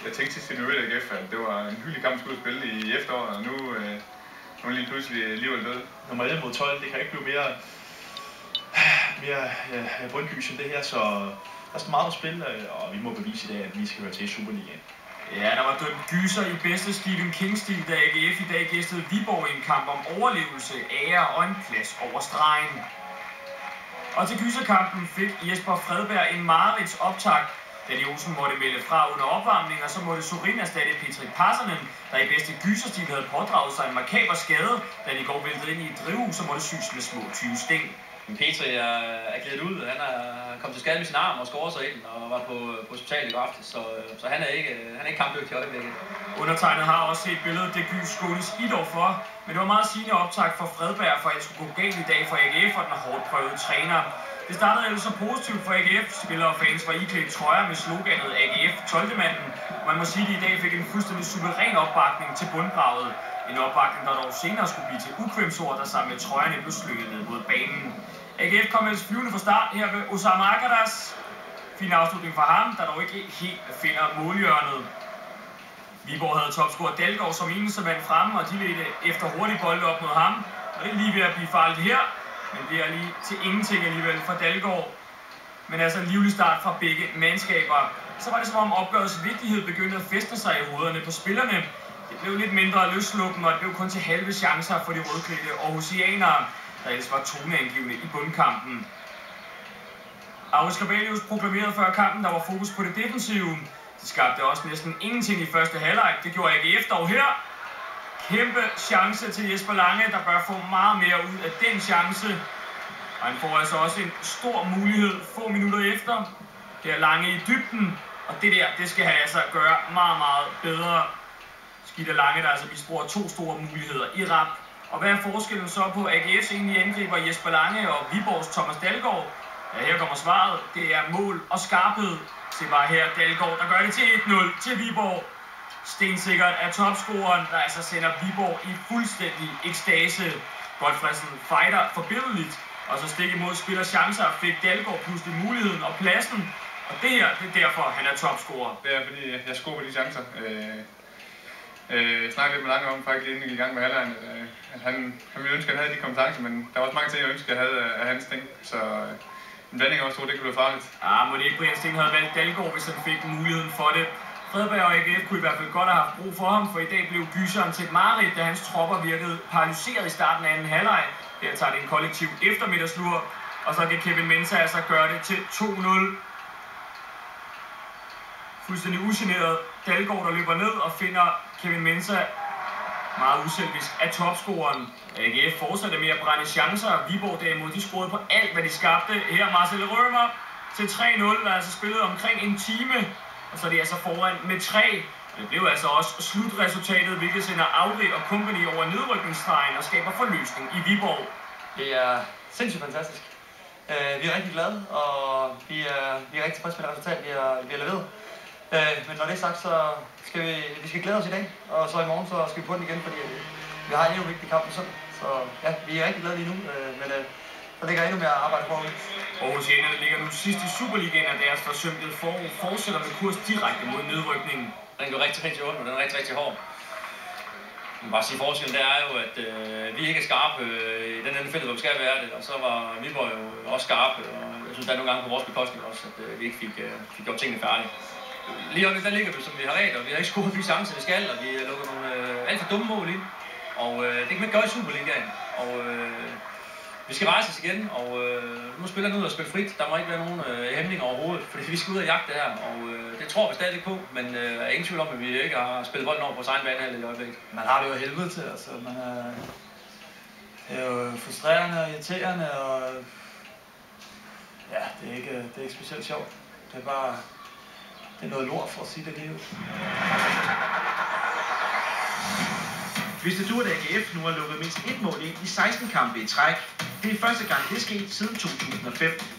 Jeg tænkte til sin AGF, at det var en hyggelig kamp, skulle spille i efteråret, og nu er lige pludselig liv eller død. Nummer 11 mod 12, det kan ikke blive mere bundgys end det her, så der er så meget at spille, og vi må bevise i dag, at vi skal høre til i Superligaen. Ja, der var dømt gyser i bedste Stephen King-stil, da AGF i dag gæstede Viborg i en kamp om overlevelse, ære og en plads over stregen. Og til gyserkampen fik Jesper Fredberg en mareridts optakt. Danny Olsen måtte melde fra under opvarmning, og så måtte Sorin erstatte Petrik Passanen, der i bedste gyserstil havde pådraget sig en makaber skade, da han i går væltede ind i et drivhus og måtte syes med små 20 sting. Petri er glidet ud. Han er kommet til skade med sin arm og skåret sig ind og var på hospitalet i går aftes, så han er ikke kampdygtig i øjeblikket. Undertegnet har også set billedet, det gys skånes Idor for, men det var meget sigende optakt for Fredberg, for at det skulle gå galt i dag for AGF og den hårdt prøvede træner. Det startede ellers så positivt for AGF. Spillere og fans var iklædt trøjer med sloganet AGF 12-manden. Man må sige, at de i dag fik en fuldstændig suveræn opbakning til bundgravet. En opbakning, der dog senere skulle blive til ukvemsord, der sammen med trøjerne blev slynget ned mod banen. AGF kom ellers flyvende fra start her ved Osama Akadas. Fin afslutning fra ham, der dog ikke helt finder målhjørnet. Viborg havde topscorer Dalgaard som eneste mand fremme, og de ledte efter hurtigt bolde op mod ham. Og det er lige ved at blive farligt her, men det er lige til ingenting alligevel for Dalgaard. Men altså en livlig start fra begge mandskaber. Så var det som om opgørets vigtighed begyndte at fæstne sig i hovederne på spillerne. Det blev lidt mindre løsluppen, og det blev kun til halve chancer for de rødklædte aarhusianere, der ellers var toneangivende i bundkampen. Aris Gabelius proklamerede før kampen, der var fokus på det defensive. Det skabte også næsten ingenting i første halvleg. Det gjorde AGF dog her. Kæmpe chance til Jesper Lange, der bør få meget mere ud af den chance. Og han får altså også en stor mulighed få minutter efter. Det er Lange i dybden, og det skal han altså gøre meget, meget bedre. Skidt af Lange, der altså misbruger 2 store muligheder i rap. Og hvad er forskellen så på AGF's egentlige angriber Jesper Lange og Viborgs Thomas Dalgaard? Ja, her kommer svaret. Det er mål og skarphed. Se bare her, Dalgaard, der gør det til 1-0 til Viborg. Stensikkert er topscoreren, der altså sender Viborg i fuldstændig ekstase. Godfredsen fighter forbilledeligt, og så stik imod spiller chancer fik Dalgaard pludselig muligheden og pladsen. Og det her, det er derfor, han er topscorer. Det er fordi, jeg scorer på de chancer. Jeg snakkede lidt med Lange om, faktisk inden vi gik i gang med halvlejen, at han ville ønske, at han havde de kompetencer, men der var også mange ting, jeg ønskede, at jeg havde af hans ting. Så en blanding også, det kunne blive farligt. Må det ikke Brian Steen havde valgt Dalgaard, hvis han fik muligheden for det. Fredberg og AGF kunne i hvert fald godt have haft brug for ham, for i dag blev gyseren til et mareridt, da hans tropper virkede paralyseret i starten af anden halvleg. Her tager det en kollektiv eftermiddagslur, og så kan Kevin Mensah altså gøre det til 2-0. Fuldstændig ugeneret Dalgaard, der løber ned og finder Kevin Mensah meget uselvisk af topscoreren. AGF fortsatte med at brænde chancer. Viborg derimod, de scorede på alt, hvad de skabte. Her Marcel Rømer til 3-0, der altså spillet omkring en time. Og så er de altså foran med 3. Det blev altså også slutresultatet, hvilket sender Auri og company over nedrykningsstregen og skaber forløsning i Viborg. Det er sindssygt fantastisk. Vi er rigtig glade, og vi er rigtig tilfredse med det resultat, vi har leveret. Men når det er sagt, så skal vi glæde os i dag, og så i morgen så skal vi på den igen, fordi vi har en vigtig kamp på søndag. Så ja, vi er rigtig glade lige nu, men der ligger endnu mere arbejde forude. Aarhusianerne ligger nu sidst i Superligaen, og deres forsømte forår fortsætter med kurs direkte mod nedrykningen. Den går rigtig ondt, og den er rigtig hård. Jeg vil bare sige, forskellen det er jo, at vi ikke er skarpe i den anden felt, hvor vi skal være det, og så var Viborg jo også skarpe, og jeg synes, der er nogle gange på vores bekostning også, at vi ikke fik gjort tingene færdige. Lige om lidt, der ligger vi, som vi har ret, og vi har ikke scoret de chancer, vi skal, og vi lukker nogle alt for dumme mål ind. Og det kan man ikke gøre i Superligaen. Og vi skal rejse os igen, og nu må spillerne ud og spille frit. Der må ikke være nogen hæmninger overhovedet, fordi vi skal ud og jagte her, og det tror vi stadig på, men er ingen tvivl om, at vi ikke har spillet bolden over på vores egen bane i øjeblikket. Man har det jo helvede til, altså. Det er jo frustrerende og irriterende, og ja, det er ikke specielt sjovt. Det er bare noget lort for at sige det lige. Vidste du, at AGF nu har lukket mindst 1 mål ind i 16 kampe i træk? Det er første gang, det er sket siden 2005.